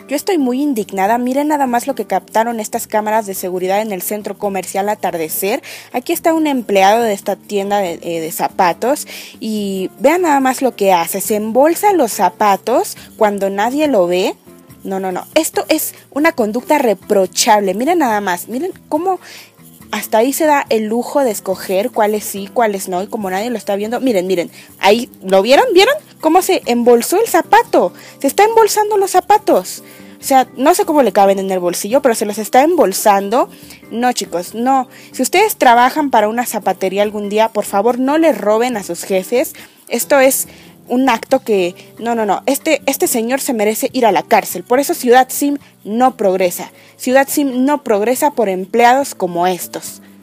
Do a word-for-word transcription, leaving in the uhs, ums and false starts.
Yo estoy muy indignada. Miren nada más lo que captaron estas cámaras de seguridad en el centro comercial Atardecer. Aquí está un empleado de esta tienda de, eh, de zapatos y vean nada más lo que hace. Se embolsa los zapatos cuando nadie lo ve. No, no, no. Esto es una conducta reprochable. Miren nada más. Miren cómo hasta ahí se da el lujo de escoger cuáles sí, cuáles no. Y como nadie lo está viendo, miren, miren. Ahí, ¿lo vieron? ¿Vieron cómo se embolsó el zapato? Se está embolsando los zapatos. O sea, no sé cómo le caben en el bolsillo, pero se los está embolsando. No, chicos, no. Si ustedes trabajan para una zapatería algún día, por favor, no le roben a sus jefes. Esto es un acto que, no, no, no. Este, este señor se merece ir a la cárcel. Por eso Ciudad Sim no progresa. Ciudad Sim no progresa por empleados como estos.